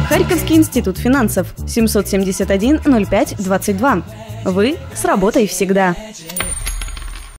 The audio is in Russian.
Харьковский институт финансов 771 05 22. Вы с работой всегда.